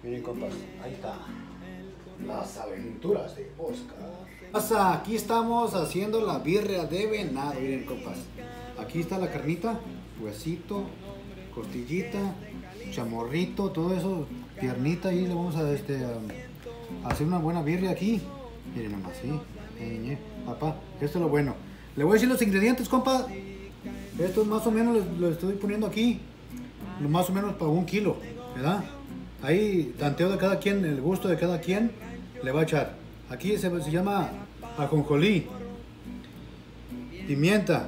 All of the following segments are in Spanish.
Miren, compas, ahí está. Las aventuras de Oscar. Aquí estamos haciendo la birria de venado. Miren, compas. Aquí está la carnita, huesito, costillita, chamorrito, todo eso, piernita. Y le vamos a hacer una buena birria aquí. Miren nomás, sí. Papá, esto es lo bueno. Le voy a decir los ingredientes, compa. Esto más o menos lo estoy poniendo aquí. Más o menos para 1 kilo, ¿verdad? Ahí tanteo de cada quien, el gusto de cada quien le va a echar. Aquí se llama ajonjolí, pimienta,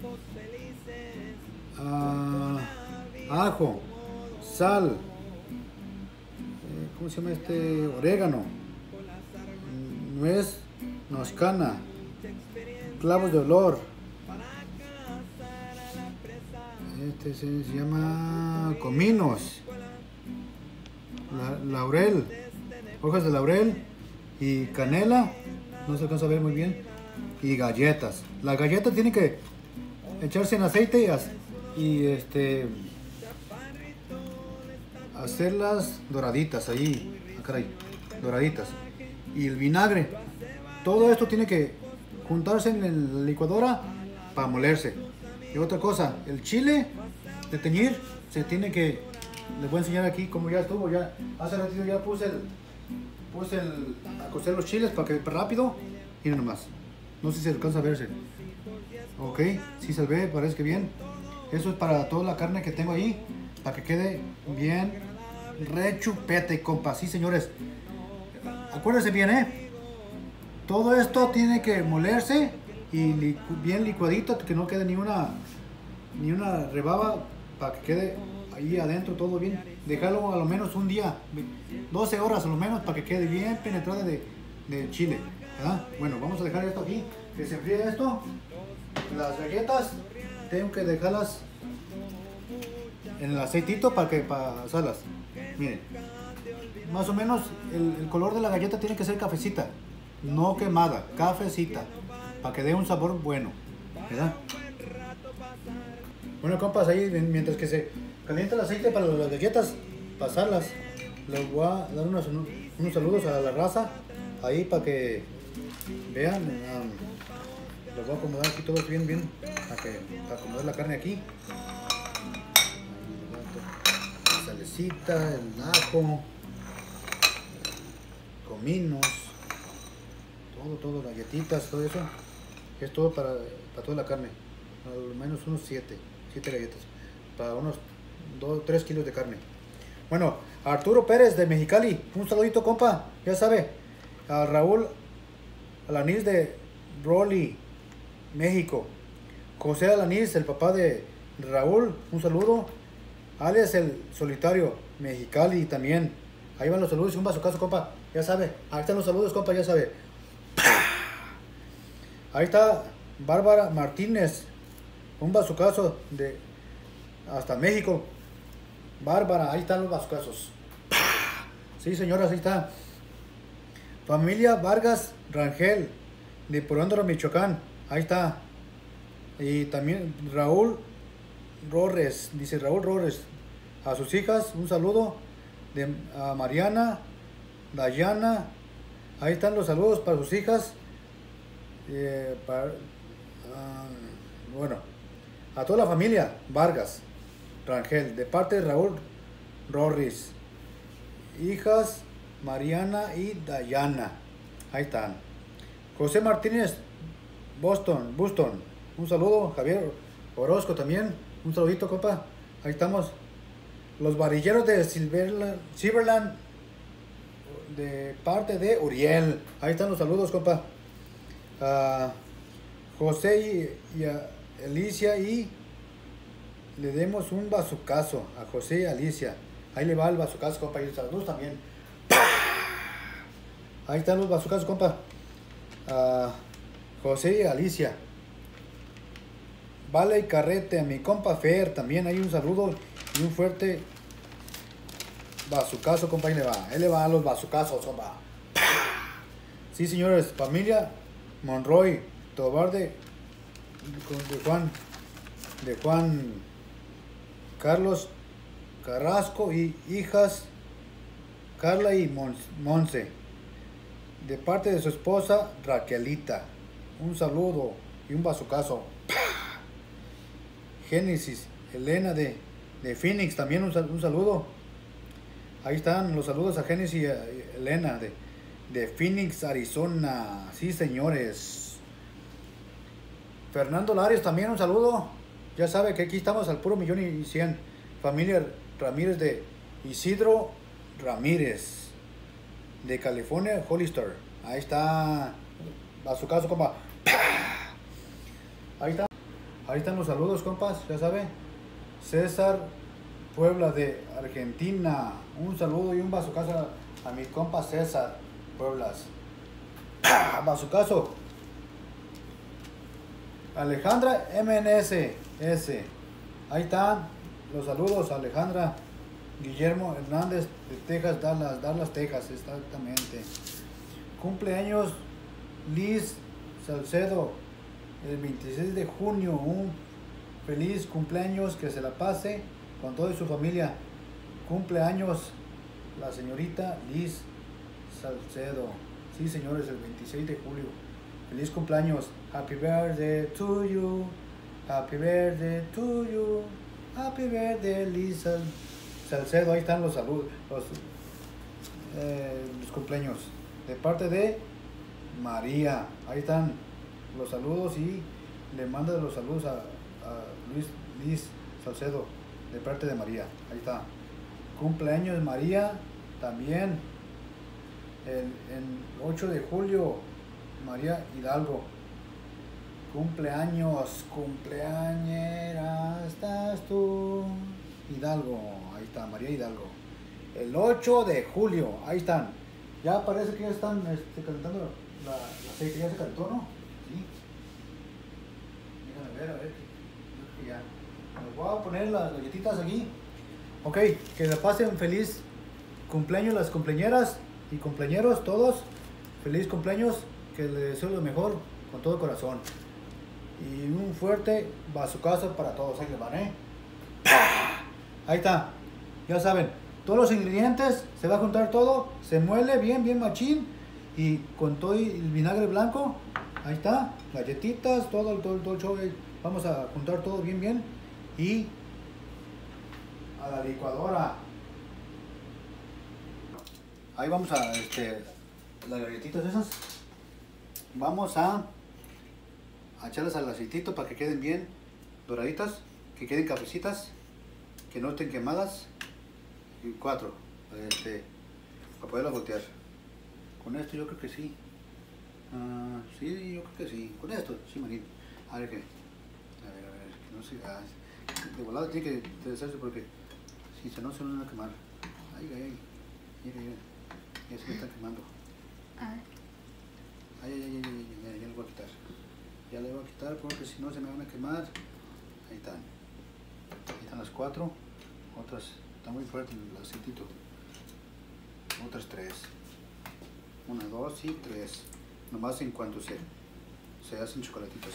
ajo, sal, ¿cómo se llama orégano, nuez moscana, clavos de olor. Se llama cominos, laurel, hojas de laurel y canela, no se alcanza a ver muy bien, y galletas. Las galletas tienen que echarse en aceite y hacerlas doraditas ahí, caray, doraditas. Y el vinagre, todo esto tiene que juntarse en la licuadora para molerse. Y otra cosa, el chile de teñir se tiene que, les voy a enseñar aquí como ya estuvo, ya hace ratito ya puse a cocer los chiles para que rápido. Miren nomás, no sé si se alcanza a verse. Ok, si se ve, parece que bien. Eso es para toda la carne que tengo ahí, para que quede bien rechupete, compa. Sí, señores, acuérdense bien, todo esto tiene que molerse y bien licuadito, que no quede ni una rebaba, para que quede ahí adentro todo bien. Dejarlo a lo menos un día, 12 horas a lo menos, para que quede bien penetrada de chile, ¿verdad? Bueno, vamos a dejar esto aquí, que se enfríe esto. Las galletas tengo que dejarlas en el aceitito para asarlas. Miren, más o menos el color de la galleta tiene que ser cafecita, no quemada, cafecita, para que dé un sabor bueno, ¿verdad? Bueno, compas, ahí mientras que se calienta el aceite para las galletas, pasarlas, les voy a dar unos saludos a la raza ahí para que vean. Los voy a acomodar aquí todos bien, para acomodar la carne aquí. La salecita, el ajo, cominos, todo, galletitas, todo eso. Es todo para toda la carne. Al menos unos 7 galletas. Para unos 3 kilos de carne. Bueno, Arturo Pérez de Mexicali. Un saludito, compa. Ya sabe. A Raúl Alanís de Broly, México. José Alanís, el papá de Raúl. Un saludo. Alex el Solitario, Mexicali también. Ahí van los saludos y un vaso caso, compa. Ya sabe. Ahí están los saludos, compa. Ya sabe. Ahí está Bárbara Martínez, un bazucazo de hasta México. Bárbara, ahí están los bazucazos. Sí, señoras, ahí está. Familia Vargas Rangel, de Purándaro, Michoacán. Ahí está. Y también Raúl Rores, dice Raúl Rores. A sus hijas, un saludo. A Mariana, Dayana. Ahí están los saludos para sus hijas. Bueno, a toda la familia Vargas Rangel, de parte de Raúl Rorris, hijas Mariana y Dayana. Ahí están. José Martínez Boston, un saludo. Javier Orozco también, un saludito, compa. Ahí estamos. Los varilleros de Silverland, de parte de Uriel. Ahí están los saludos, compa. A José y a Alicia, y le demos un bazucazo a José y Alicia. Ahí le va el bazucazo, compa, y saludos también. Ahí están los bazucazos, compa. A José y Alicia. Vale y Carrete, a mi compa Fer también. Hay un saludo y un fuerte bazucazo, compa. Ahí le va a los bazucazos, compa. Sí, señores, familia Monroy, Tobar de Juan Carlos Carrasco y hijas Carla y Monse, de parte de su esposa Raquelita. Un saludo y un bazucazo. Génesis, Elena de Phoenix, también un saludo. Ahí están los saludos a Génesis y a Elena de Phoenix, Arizona. Sí, señores. Fernando Larios, también un saludo. Ya sabe que aquí estamos al puro 1,100,000. Familia Ramírez de Isidro Ramírez, de California, Hollister. Ahí está. A su caso, compa. Ahí está. Ahí están los saludos, compas. Ya sabe. César Puebla de Argentina. Un saludo y un bazucazo a mi compa César Pueblas. Bazucazo. Alejandra MNS. Ahí están los saludos, Alejandra. Guillermo Hernández de Texas, Dallas, Texas, exactamente. Cumpleaños Liz Salcedo, el 26 de junio. Un feliz cumpleaños, que se la pase con toda su familia. Cumpleaños la señorita Liz Salcedo. Sí, señores, el 26 de julio. Feliz cumpleaños. Happy birthday to you. Happy birthday to you. Happy birthday, Liz Salcedo. Ahí están los saludos, los cumpleaños. De parte de María. Ahí están los saludos y le manda los saludos a Liz Salcedo. De parte de María. Ahí está. Cumpleaños María también. El 8 de julio. María Hidalgo. Cumpleaños, cumpleañera, estás tú. Hidalgo, ahí está, María Hidalgo. El 8 de julio, ahí están. Ya parece que ya están calentando la aceite, ya se calentó, ¿no? Sí. Déjame ver, creo que ya. Les voy a poner las galletitas aquí. Ok, que le pasen feliz cumpleaños las cumpleañeras y cumpleañeros todos. Feliz cumpleaños, que les deseo lo mejor con todo corazón. Y un fuerte bazucazo para todos. Ahí les van, Ahí está. Ya saben, todos los ingredientes, se va a juntar todo, se muele bien machín. Y con todo el vinagre blanco, ahí está, galletitas, todo el show. Vamos a juntar todo bien. Y a la licuadora. Ahí vamos a las galletitas esas. Vamos a echarlas al aceitito para que queden bien doraditas, que queden cafecitas, que no estén quemadas. Y 4 para poderlas voltear. Con esto yo creo que sí. Sí, yo creo que sí. Con esto, sí, Marín. A ver, que no sé. De volado tiene que deshacerse, porque si no se van a quemar. Mira, ya se me están quemando. Ya le voy a quitar. Ya le voy a quitar porque si no se me van a quemar. Ahí están. Ahí están las 4. Otras, está muy fuerte el aceitito. Otras 3. 1, 2 y 3. Nomás en cuanto se hacen chocolatitos.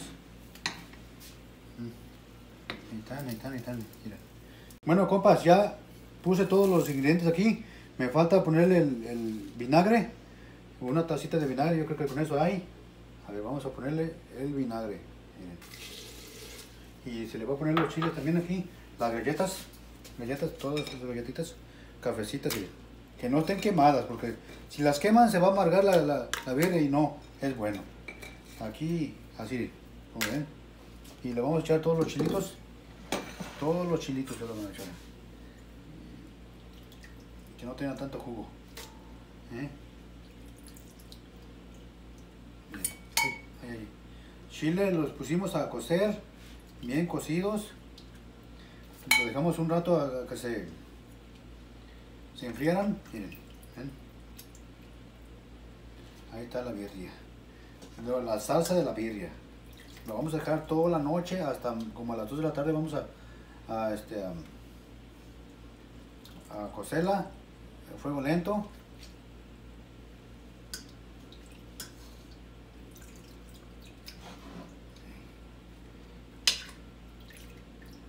Ahí están. Mira. Bueno, compas, ya puse todos los ingredientes aquí. Me falta ponerle el vinagre. Una tacita de vinagre, yo creo que con eso hay. A ver, vamos a ponerle el vinagre. Miren. Y se le va a poner los chiles también aquí. Las galletas, todas estas galletitas, cafecitas, que no estén quemadas, porque si las queman se va a amargar la birria y no es bueno. Aquí, así, como ven. Y le vamos a echar todos los chilitos. Todos los chilitos se los vamos a echar. Que no tenga tanto jugo. Ahí. Chile los pusimos a cocer, bien cocidos. Lo dejamos un rato a que se enfriaran. Miren, ¿ven? Ahí está la birria. Luego la salsa de la birria. Lo vamos a dejar toda la noche, hasta como a las 2 de la tarde. Vamos a cocerla a fuego lento.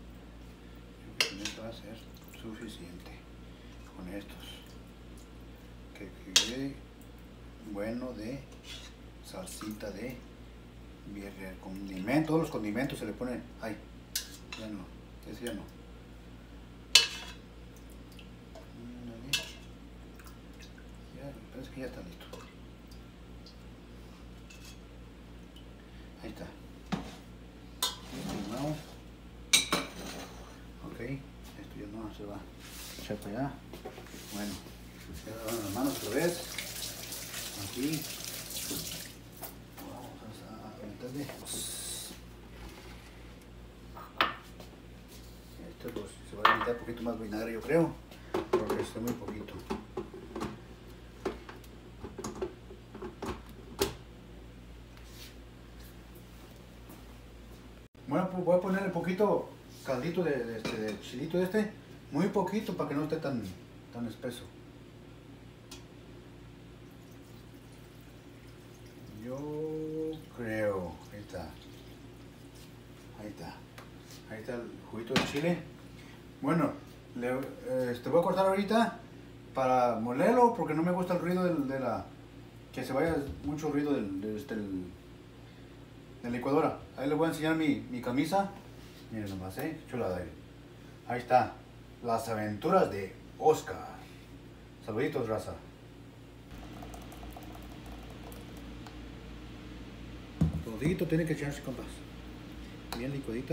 Con esto va a ser suficiente. Con estos. que quede bueno de salsita de birria. Condimento, todos los condimentos se le ponen. Ay, ya no, ese ya no. Ya, parece que ya está listo. Ahí está. Listo, ok, esto ya no se va a echar para allá. Bueno, ya lavan las manos otra vez. Aquí. Vamos a meterle. Esto pues, se va a necesitar un poquito más vinagre, yo creo, porque está muy poquito. Bueno, pues voy a ponerle un poquito caldito de chilito muy poquito para que no esté tan espeso. Yo creo, ahí está el juguito de chile. Bueno, voy a cortar ahorita para molerlo porque no me gusta el ruido que se vaya mucho ruido de la licuadora. Ahí les voy a enseñar mi camisa. Miren nomás, chulada ahí. Ahí está, las aventuras de Oscar. Saluditos, raza. Todito tiene que echarse, compas. Bien licuadita.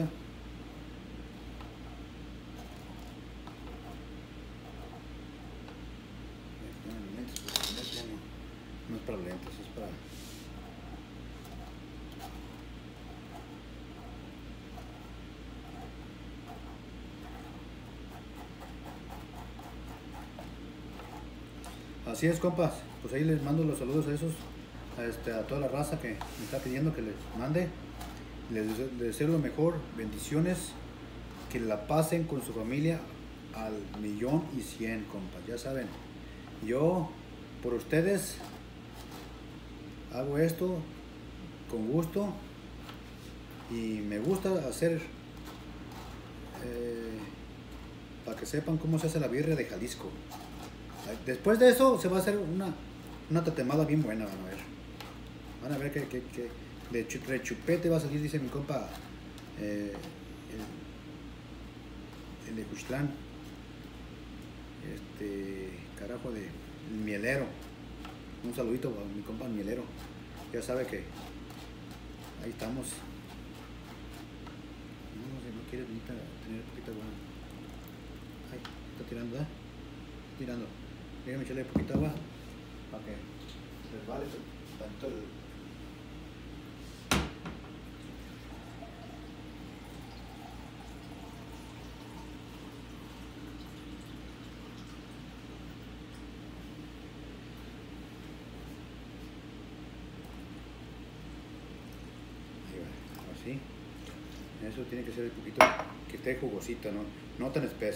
No es para lentes, es para... Así es, compas. Pues ahí les mando los saludos a toda la raza que me está pidiendo que les mande. Les deseo lo mejor, bendiciones, que la pasen con su familia al 1,100,000, compas. Ya saben, yo por ustedes hago esto con gusto y me gusta hacer para que sepan cómo se hace la birria de Jalisco. Después de eso se va a hacer una tatemada bien buena, van a ver. Van a ver que de rechupete va a salir, dice mi compa, el de Juchtlán. Carajo de el mielero. Un saludito a mi compa mielero. Ya sabe que ahí estamos. No, si no quiere ahorita tener poquita agua. Ay, está tirando, ¿eh? Tirando. Déjame echarle poquita agua para que resbale tanto el... Así. Eso tiene que ser un poquito que esté jugosito, no tan espeso.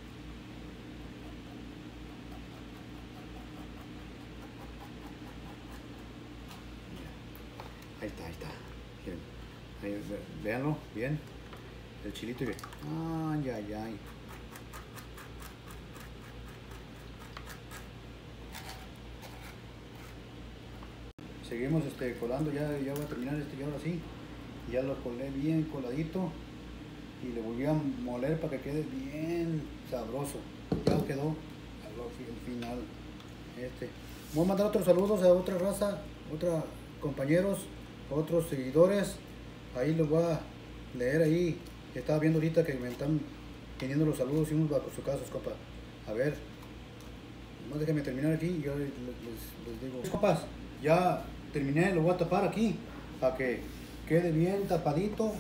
Ahí está. Bien. Ahí, véanlo bien. El chilito bien. Ay. Seguimos colando, ya voy a terminar ya ahora sí. Ya lo colé bien coladito y le volví a moler para que quede bien sabroso. Ya quedó al final. Voy a mandar otros saludos a otra raza, otros compañeros, otros seguidores. Ahí les voy a leer ahí. Estaba viendo ahorita que me están teniendo los saludos y unos bajo su casos, compa. A ver, nomás déjenme terminar aquí y yo les digo. Compas, ya terminé, lo voy a tapar aquí para que quede bien tapadito.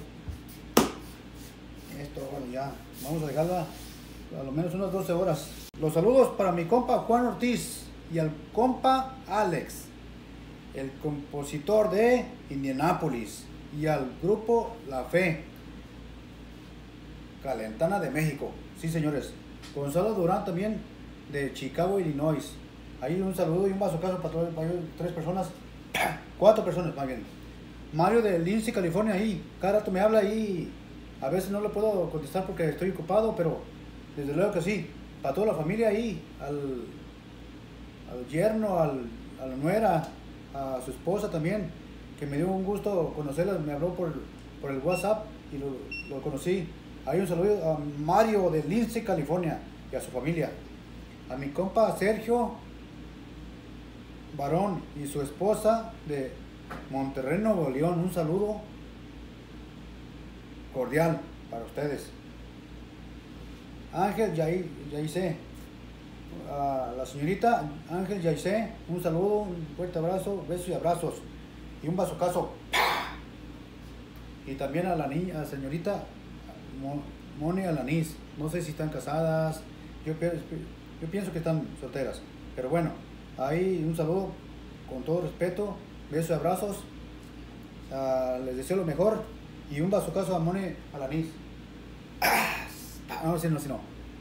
Esto, bueno, ya vamos a dejarla a lo menos unas 12 horas. Los saludos para mi compa Juan Ortiz y al compa Alex, el compositor de Indianápolis, y al grupo La Fe, Calentana de México. Sí, señores. Gonzalo Durán también de Chicago, Illinois. Ahí un saludo y un vasocazo para 3 personas, 4 personas más bien. Mario de Lindsay, California, ahí. Cada rato me habla ahí. A veces no le puedo contestar porque estoy ocupado, pero desde luego que sí. Para toda la familia ahí, al yerno, a la nuera, a su esposa también, que me dio un gusto conocerla, me habló por el WhatsApp y lo conocí. Hay un saludo a Mario de Lindsay, California, y a su familia. A mi compa Sergio Barón y su esposa de Monterrey, Nuevo León, un saludo cordial para ustedes. Ángel Yaisé, a la señorita Ángel Yaisé, un saludo, un fuerte abrazo, besos y abrazos y un vasocazo. Y también a la niña, a la señorita Moni Alanis, no sé si están casadas, yo pienso que están solteras, pero bueno, ahí un saludo con todo respeto, besos y abrazos, les deseo lo mejor y un vasocazo a Moni Alanis. No, si no.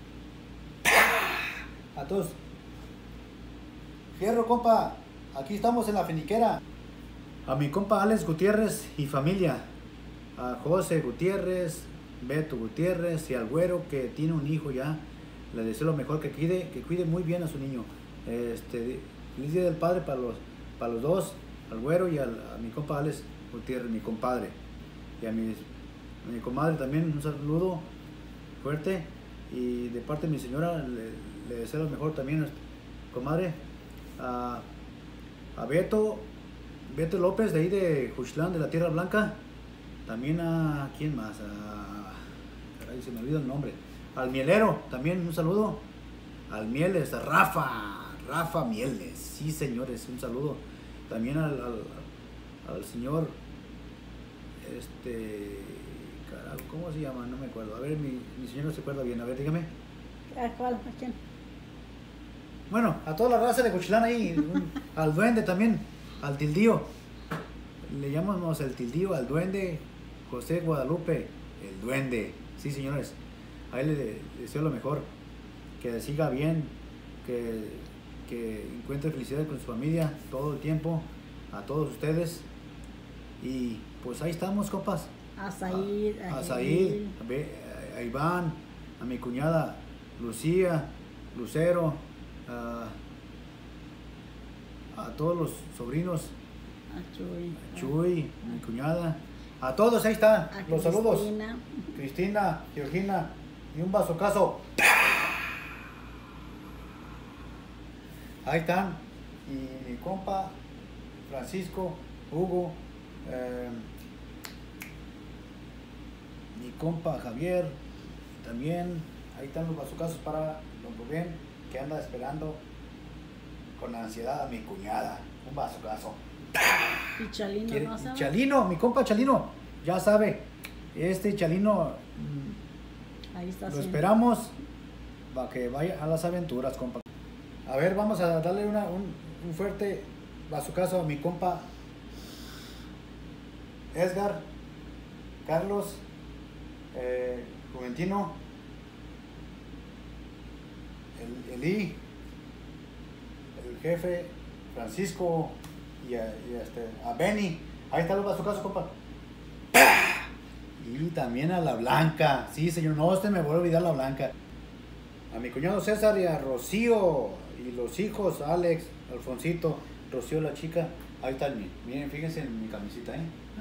A todos. Fierro, compa. Aquí estamos en la finiquera. A mi compa Alex Gutiérrez y familia. A José Gutiérrez, Beto Gutiérrez y al güero que tiene un hijo ya. Le deseo lo mejor, que cuide muy bien a su niño. Feliz Día del Padre para los dos, al güero y a mi compa Alex Gutiérrez, mi compadre. Y a mi comadre también un saludo fuerte, y de parte de mi señora le deseo lo mejor también, comadre. A Beto López de ahí de Juchtlán, de la Tierra Blanca, también a ¿quién más? Caray, se me olvida el nombre. Al Mielero también un saludo, al Mieles, a Rafa Mieles, sí señores, un saludo también al señor carajo, ¿cómo se llama? No me acuerdo. A ver, mi señor no se acuerda bien. A ver, dígame. ¿A cuál? ¿A quién? Bueno, a toda la raza de Juchtlán ahí. Al duende también. Al tildío. Le llamamos el tildío, al duende. José Guadalupe, el duende. Sí, señores. A él le deseo lo mejor. Que siga bien. Que encuentre felicidad con su familia todo el tiempo. A todos ustedes. Y pues ahí estamos, compas. A Said, a Iván, a mi cuñada Lucía, Lucero, a todos los sobrinos, a Chuy, mi cuñada, a todos ahí están los saludos. Cristina, Georgina y un vasocazo. Ahí están. Y mi compa Francisco, Hugo, mi compa Javier, también, ahí están los bazucazos para don Rubén, que anda esperando con ansiedad a mi cuñada, un bazucazo. Y Chalino, ¿no sabe? Chalino, mi compa Chalino, ya sabe, Chalino, ahí está, lo esperamos para que vaya a las aventuras, compa. A ver, vamos a darle un fuerte bazucazo a mi compa Edgar, Carlos, Juventino, Eli, el jefe, Francisco y a Benny. Ahí está los caso, compa. Y también a la Blanca. Sí, señor, no, me voy a olvidar la Blanca. A mi cuñado César y a Rocío y los hijos, Alex, Alfonsito, Rocío la chica. Ahí está miren, fíjense en mi camisita,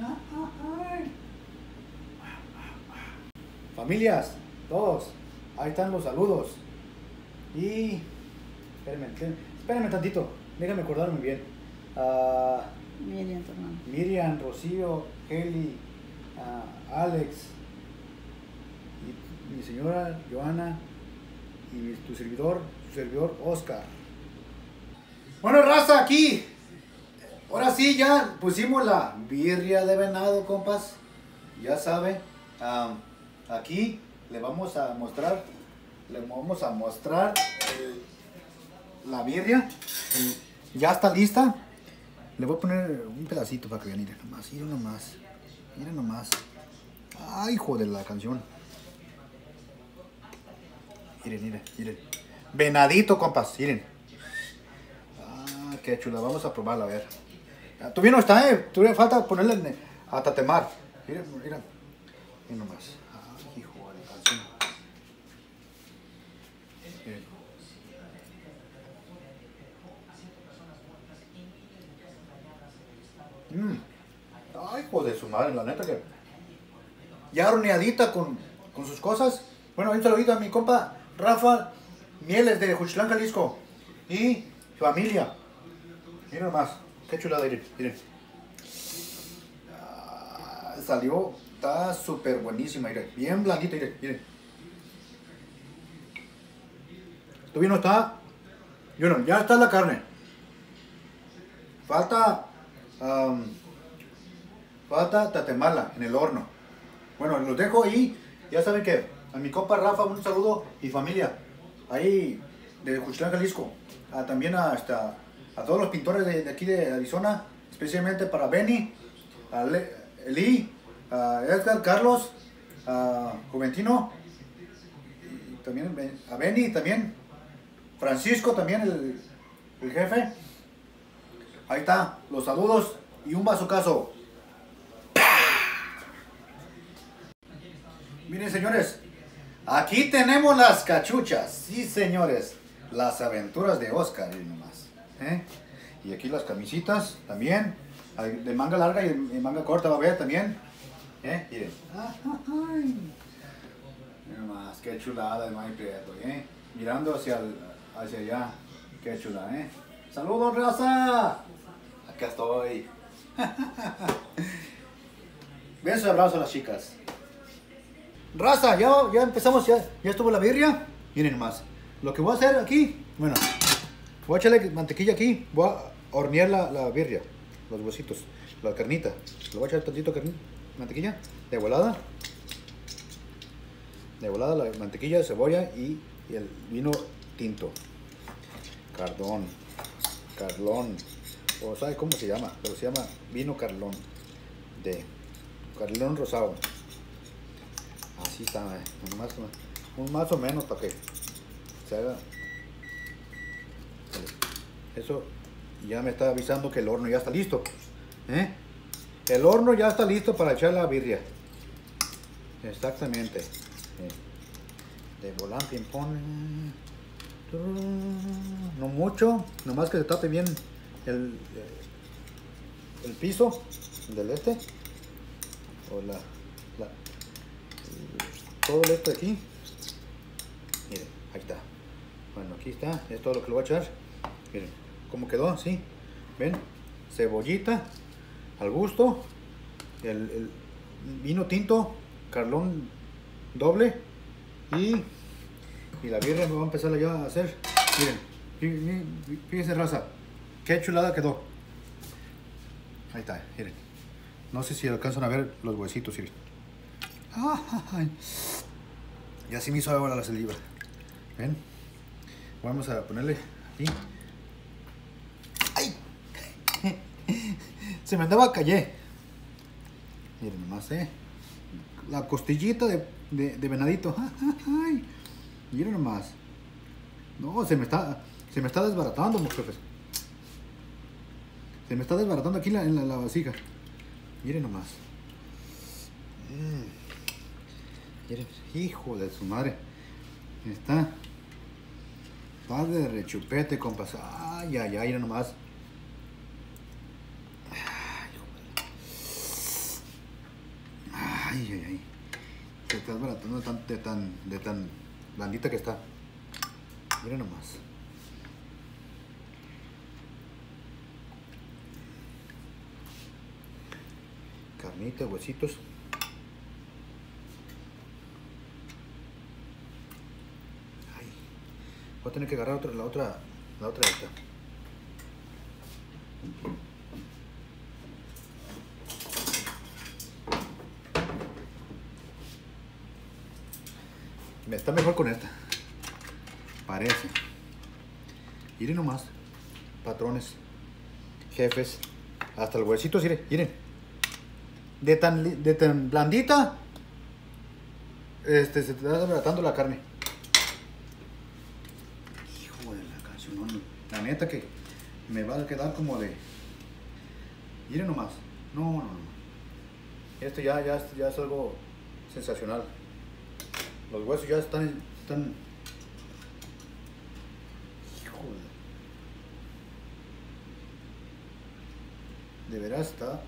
Familias, todos, ahí están los saludos. Y espérenme tantito, déjame acordarme bien. Miriam, tu hermano. Miriam, Rocío, Heli, Alex, y mi señora Joana, y su servidor Oscar. Bueno, raza, aquí. Ahora sí, ya pusimos la birria de venado, compas. Ya sabe. Aquí le vamos a mostrar la birria. Ya está lista. Le voy a poner un pedacito para que vean. Miren nomás. Ay, hijo de la canción. Miren. Venadito, compas, miren. Qué chula. Vamos a probarla, a ver. Todavía no está, todavía falta ponerle a tatemar. Miren nomás. Ay, hijo de la canción. Miren. Ay, hijo de su madre, la neta que... Ya horneadita con sus cosas. Bueno, un saludito a mi compa Rafa Mieles de Juchilán, Jalisco. Y familia. Miren nomás, qué chulada, miren. Salió, está súper buenísima, miren. Bien blandita, miren. Todavía no está. Bueno, ya está la carne. Falta tatemarla en el horno. Bueno, los dejo ahí. Ya saben que a mi compa Rafa un saludo y familia. Ahí de Juchilán, Jalisco. También a todos los pintores de aquí de Arizona. Especialmente para Benny, a Lee, a Edgar, Carlos, a Juventino. Y también a Benny también. Francisco también, el jefe. Ahí está, los saludos y un bazucazo. Miren, señores, aquí tenemos las cachuchas. Sí, señores, las aventuras de Oscar, y nomás. Y aquí las camisitas también, de manga larga y de manga corta va a haber también. Miren. Miren nomás, qué chulada de Mike Prieto, mirando hacia allá. Qué chula, ¡Saludos, raza! Acá estoy. Besos y abrazos a las chicas. Raza, ya empezamos, ya estuvo la birria. Miren más. Lo que voy a hacer aquí, bueno, voy a echarle mantequilla aquí. Voy a hornear la birria, los huesitos, la carnita. Le voy a echar tantito mantequilla de volada. De volada la mantequilla, cebolla y el vino tinto. Carlón, o sabe cómo se llama, pero se llama vino Carlón, de Carlón rosado. Así está, más o menos para que se haga. Eso ya me está avisando que el horno ya está listo. El horno ya está listo para echar la birria. Exactamente. De volante ping-pong. No mucho, nomás que se tape bien el piso del o todo el aquí. Miren, ahí está. Bueno, aquí está, es todo lo que le voy a echar. Miren cómo quedó, ¿sí? Ven, cebollita al gusto, el vino tinto Carlón doble y la birria me va a empezar ya a hacer. Miren, fíjense, raza, qué chulada quedó. Ahí está, miren. No sé si alcanzan a ver los huesitos, miren. Y así me hizo ahora la saliva. Ven, vamos a ponerle aquí. ¡Ay! Se me andaba callé. Miren nomás, la costillita de venadito. ¡Ay! Miren nomás. No, se me está desbaratando, muchachos. Se me está desbaratando aquí en la vasija. Miren nomás. Miren, hijo de su madre. Está de rechupete, compas. Ay, miren nomás. Ay. Se está desbaratando de tan blandita que está. Miren nomás. Carnita, huesitos. Ay. Voy a tener que agarrar la otra esta. Me está mejor con esta. Parece. Miren nomás. Patrones. Jefes. Hasta el huesito, miren. De tan blandita. Se te está desbaratando la carne. Hijo de la canción. No. La neta que me va a quedar como de. Miren nomás. No. Esto ya es algo sensacional. Los huesos ya están. Hijo De veras está.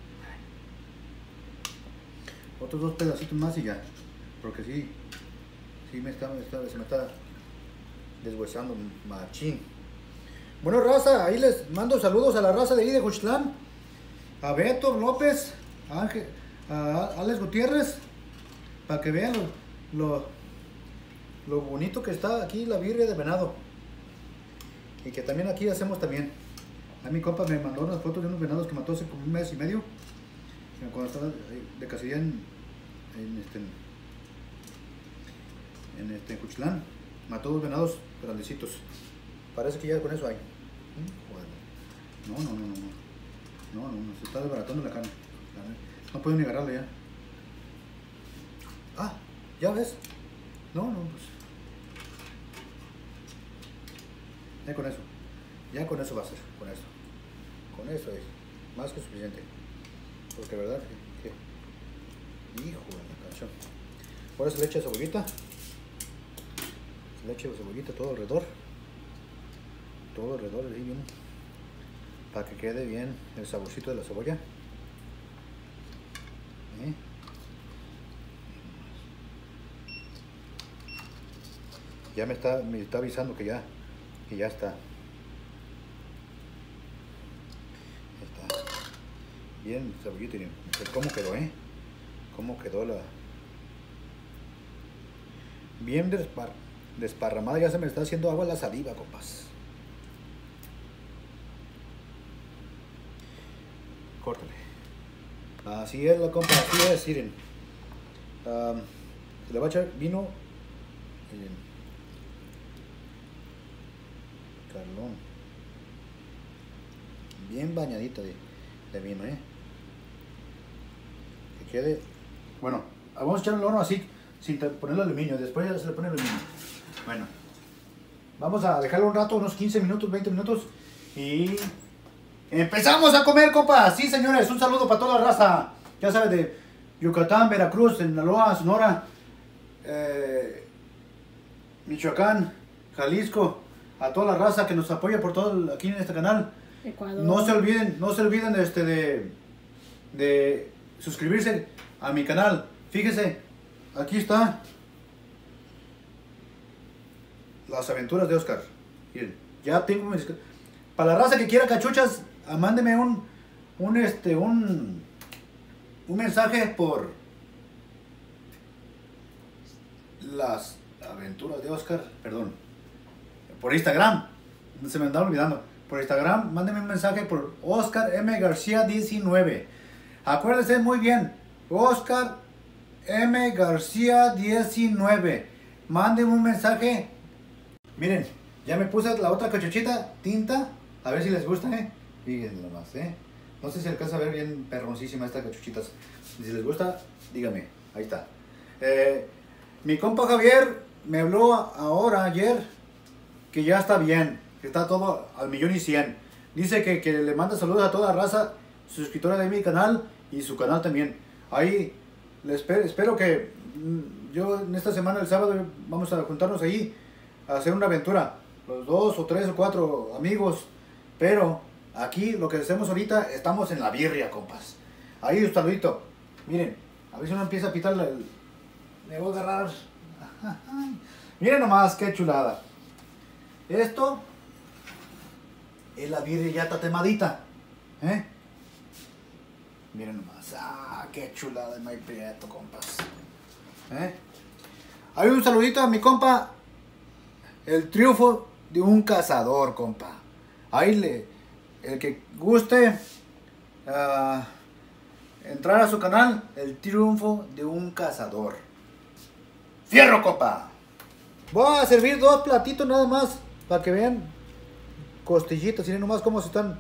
Otros 2 pedacitos más y ya. Porque sí se me está deshuesando machín. Bueno, raza, ahí les mando saludos a la raza de ahí de Juchtlán. A Beto López, a Ángel, a Alex Gutiérrez. Para que vean lo bonito que está aquí la birria de venado. Y que también aquí hacemos también. A mi compa me mandó unas fotos de unos venados que mató hace como 1 mes y medio. Cuando estaba de cacería en Juchtlán. Mató 2 venados grandecitos. Parece que ya con eso hay. Joder. No, se está desbaratando la carne. No puedo ni agarrarla ya. Ah, ya ves. No, pues. Ya con eso va a ser, con eso. Con eso es más que suficiente. Porque verdad que hijo de la canción. Ahora se le echa cebollita. Se le echa cebollita todo alrededor. Ahí bien. Para que quede bien el saborcito de la cebolla. Ya me está avisando que ya está. Bien, cebollita, miren. ¿Cómo quedó, cómo quedó la... Bien desparramada, ya se me está haciendo agua la saliva, compas. Córtale. Así es la compa, así es, miren. Se le va a echar vino. Carlón. Bien bañadito de vino, que quede. Bueno, vamos a echar el horno así, sin ponerle aluminio. Después ya se le pone aluminio. Bueno, vamos a dejarlo un rato, unos 15 minutos, 20 minutos. Y empezamos a comer, compas. Sí, señores, un saludo para toda la raza. Ya sabes, de Yucatán, Veracruz, Sinaloa, Sonora, Michoacán, Jalisco. A toda la raza que nos apoya por todo aquí en este canal. Ecuador. No se olviden de suscribirse a mi canal. Fíjese, aquí está las aventuras de Oscar. Miren, ya tengo mis... Para la raza que quiera cachuchas, mándeme un mensaje por las aventuras de Oscar, perdón, por Instagram. Se me andaba olvidando. Por Instagram, mándenme un mensaje por Oscar M. García 19. Acuérdense muy bien, Oscar M. García 19. Mándenme un mensaje. Miren, ya me puse la otra cachuchita, tinta. A ver si les gusta, Fíjense nomás, No sé si alcanza a ver bien perroncísima estas cachuchitas. Si les gusta, díganme. Ahí está. Mi compa Javier me habló ayer, que ya está bien. Que está todo al 1,100,000. Dice que le manda saludos a toda la raza suscriptora de mi canal y su canal también. Ahí espero que yo en esta semana, el sábado, vamos a juntarnos ahí a hacer una aventura. Los 2 o 3 o 4 amigos. Pero aquí lo que hacemos ahorita, estamos en la birria, compas. Ahí un saludito. Miren, a ver si uno empieza a pitar me voy a agarrar. Miren nomás qué chulada. Esto es la birria ya tatemadita. Miren nomás. Qué chulada de maíz prieto, compas. Hay un saludito a mi compa. El triunfo de un cazador, compa. Ahí el que guste entrar a su canal, el triunfo de un cazador. ¡Fierro, compa! Voy a servir 2 platitos nada más para que vean costillitas. Miren nomás cómo están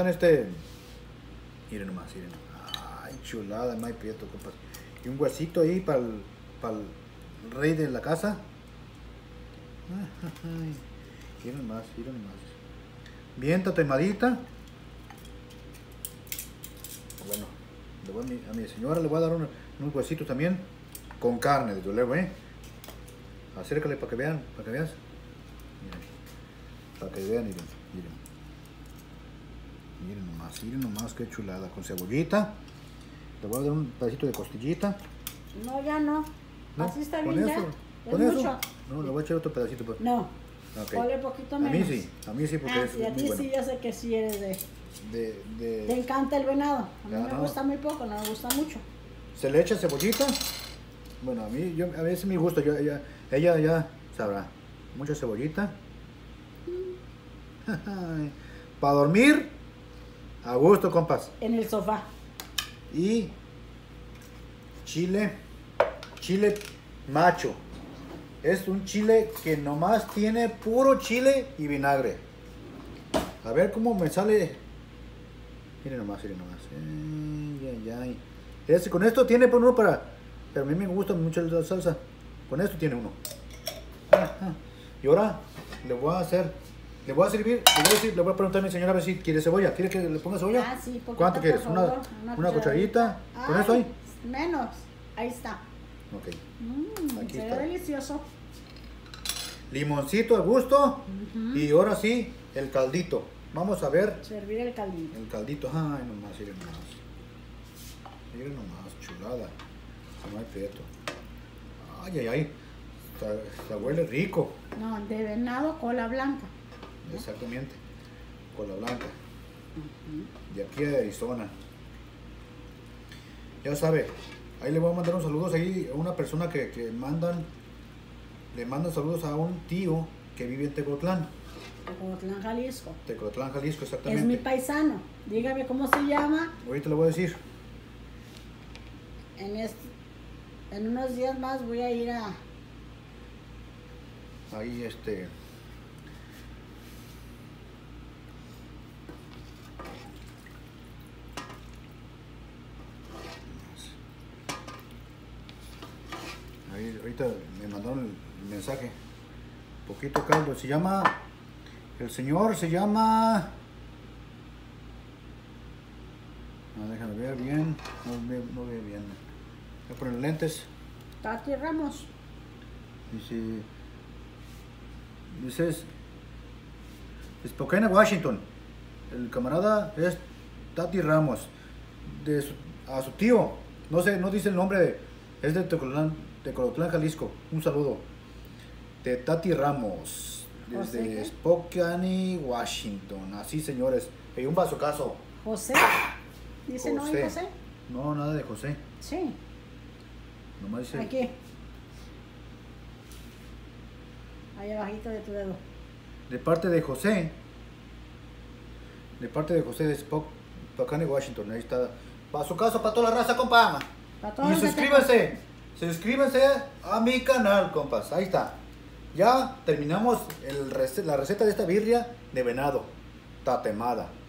miren nomás, miren. Ay, chulada, maíz prieto, compas. Y un huesito ahí para el rey de la casa. Miren nomás, miren nomás. Bien tatemadita. Bueno, a mi señora le voy a dar unos huesitos también con carne, desde luego, Acércale para que vean, para que veas. Miren, para que vean, miren. Miren nomás qué chulada. Con cebollita. Le voy a dar un pedacito de costillita. No, ya no. ¿No? Así está ¿Con bien eso? ya. ¿Con Es eso? mucho. No, le voy a echar otro pedacito. Pues. No. Ok. Ponle poquito A menos. mí sí, porque Ah, es y a muy ti bueno. sí, ya sé que sí eres de... De... Te encanta el venado. A mí Ya, me no. gusta muy poco, no me gusta mucho. Se le echa cebollita. Bueno, a veces mi gusto, ella ya sabrá. Mucha cebollita. Para dormir, a gusto, compas. En el sofá. Y chile macho. Es un chile que nomás tiene puro chile y vinagre. A ver cómo me sale. Miren nomás. Con esto tiene por uno para... Pero a mí me gusta mucho la salsa. Con esto tiene uno. Y ahora le voy a servir. Le voy a preguntar a mi señora a ver si quiere cebolla. ¿Quiere que le ponga cebolla? Ah, sí, poquito, ¿Cuánto quieres? por favor. Una cucharadita. ¿Con Ay, eso ahí? Menos. Ahí está. Ok. Aquí Se ve está. delicioso. Limoncito al gusto. Y ahora sí, el caldito. Vamos a ver Servir el caldito. el caldito. Ay, nomás, miren nomás. Miren nomás, chulada. No hay prieto. Ay. Está huele rico. No, de venado cola blanca. Exactamente. Cola blanca. De aquí a Arizona. Ya sabe. Ahí le voy a mandar unos saludos ahí a una persona que le mandan saludos a un tío que vive en Tecotlán. Tecotlán, Jalisco. Tecotlán, Jalisco, Es mi exactamente. paisano. Dígame cómo se llama. Ahorita le voy a decir. En unos días más voy a ir a... Ahí Ahí ahorita me mandaron el mensaje. Poquito caldo. El señor se llama... No, déjame ver bien. No veo bien. Voy a poner lentes. Tati Ramos. Dices Spokane, Washington. El camarada es Tati Ramos. A su tío. No dice el nombre. Es de Tecotlán, Jalisco. Un saludo. De Tati Ramos. ¿José Desde qué? Spokane, Washington. Así, señores. Y un vasocazo. José. Dice no hay José. No, nada de José. Sí. Nomás dice. Aquí. Ahí abajito de tu dedo. De parte de José. De Spokane, Washington. Ahí está. Para su casa, para toda la raza, compa. Para todos Y los que suscríbanse a mi canal, compas. Ahí está. Ya terminamos la receta de esta birria de venado tatemada.